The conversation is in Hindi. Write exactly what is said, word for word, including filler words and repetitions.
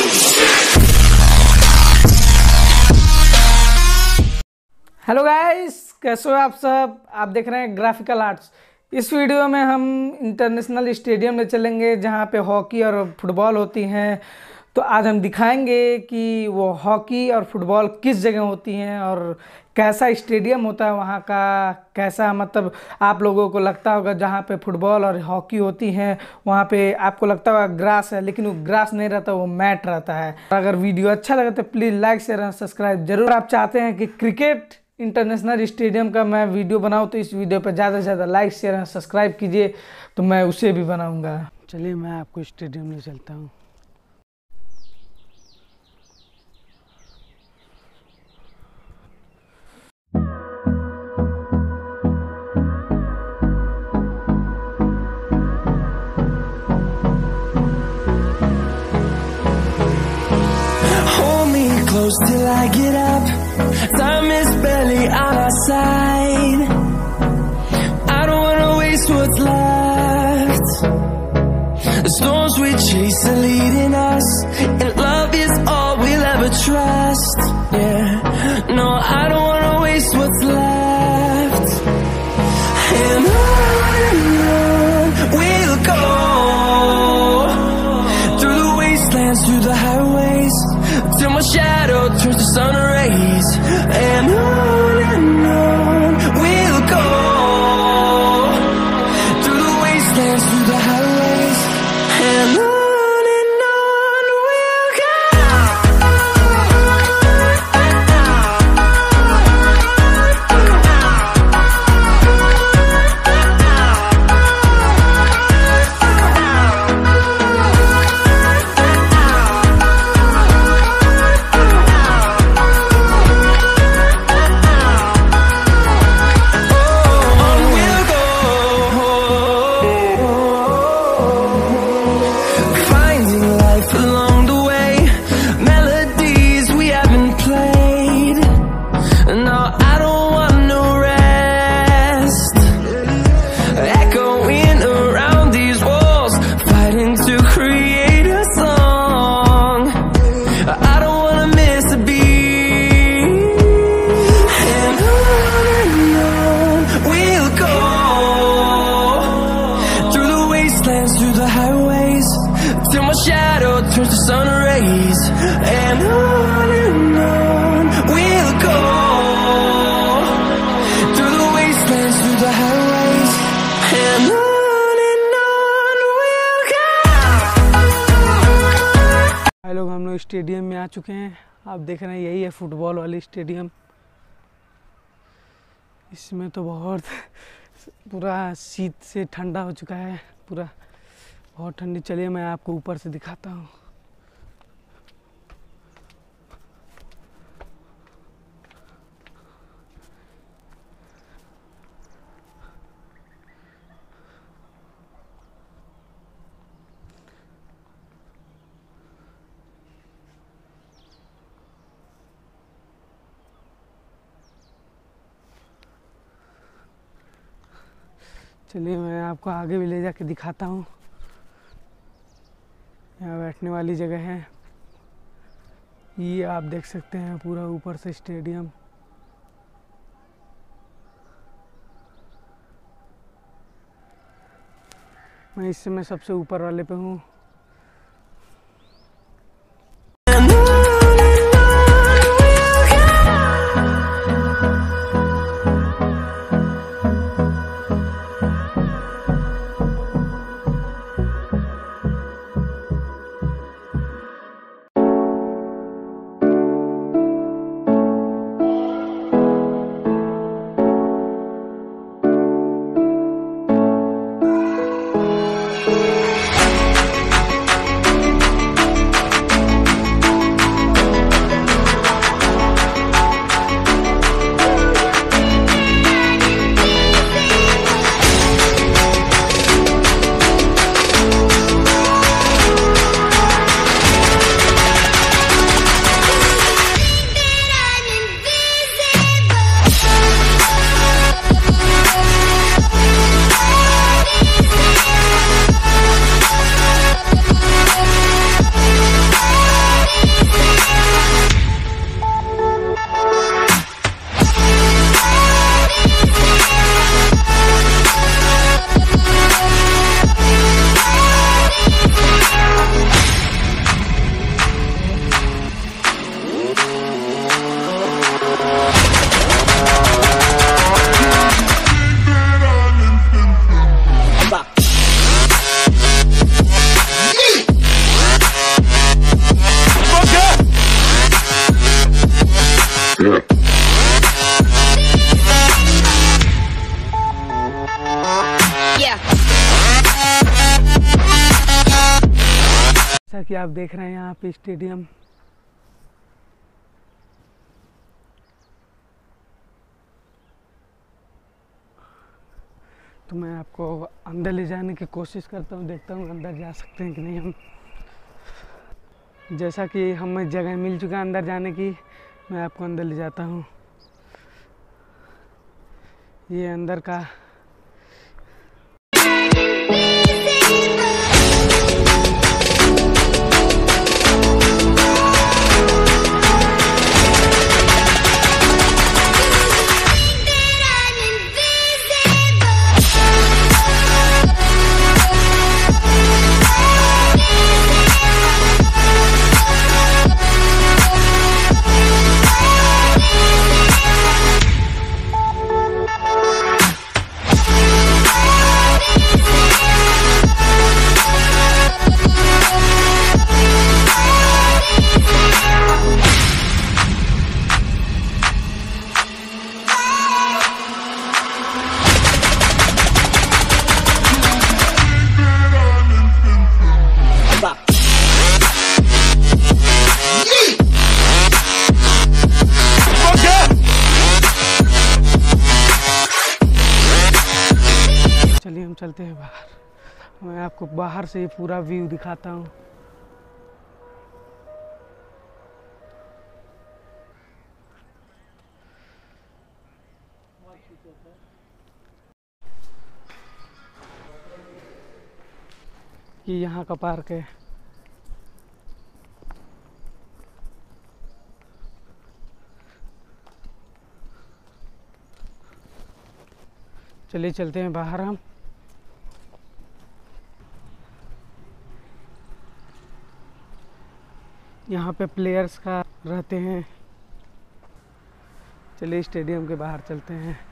हेलो गाइस, कैसे हो आप सब। आप देख रहे हैं ग्राफिकल आर्ट्स। इस वीडियो में हम इंटरनेशनल स्टेडियम में चलेंगे जहां पे हॉकी और फुटबॉल होती हैं। तो आज हम दिखाएंगे कि वो हॉकी और फुटबॉल किस जगह होती हैं और कैसा स्टेडियम होता है वहाँ का। कैसा मतलब आप लोगों को लगता होगा जहाँ पे फुटबॉल और हॉकी होती हैं वहाँ पे आपको लगता होगा ग्रास है, लेकिन वो ग्रास नहीं रहता, वो मैट रहता है। अगर वीडियो अच्छा लगे तो प्लीज़ लाइक शेयर और सब्सक्राइब जरूर। आप चाहते हैं कि क्रिकेट इंटरनेशनल स्टेडियम का मैं वीडियो बनाऊं तो इस वीडियो पर ज़्यादा से ज़्यादा लाइक शेयर और सब्सक्राइब कीजिए, तो मैं उसे भी बनाऊंगा। चलिए मैं आपको स्टेडियम में चलता हूँ। Till I get up, time is barely on our side. I don't wanna waste what's left. The storms we chase are leading us, and love is all we'll ever trust. Yeah, no, I don't wanna waste what's left. And on and on we'll go, through the wastelands, through the highways, till my shadow turns to sun rays. And on and on we'll go, through the wastelands, through the highways. And on and on we'll go. Through the highways, till my shadow turns to sun rays. And on and on we'll go, through the wastelands, through the highways. And on and on we'll go. भाई लोग, हम लोग स्टेडियम में आ चुके हैं। आप देख रहे हैं यही है फुटबॉल वाली स्टेडियम। इसमें तो बहुत पूरा शीत से ठंडा हो चुका है, पूरा बहुत ठंडी। चलिए मैं आपको ऊपर से दिखाता हूँ। चलिए मैं आपको आगे भी ले जाके दिखाता हूँ। यहाँ बैठने वाली जगह है, ये आप देख सकते हैं पूरा ऊपर से स्टेडियम। मैं इस समय सबसे ऊपर वाले पे हूँ। कि आप देख रहे हैं यहाँ पे स्टेडियम। तो मैं आपको अंदर ले जाने की कोशिश करता हूँ, देखता हूँ अंदर जा सकते हैं कि नहीं हम। जैसा कि हमें जगह मिल चुका है अंदर जाने की, मैं आपको अंदर ले जाता हूँ। ये अंदर का हम चलते हैं बाहर। मैं आपको बाहर से पूरा व्यू दिखाता हूँ। ये यहाँ का पार्क है। चलिए चलते हैं बाहर हम। यहाँ पे प्लेयर्स का रहते हैं। चलिए स्टेडियम के बाहर चलते हैं।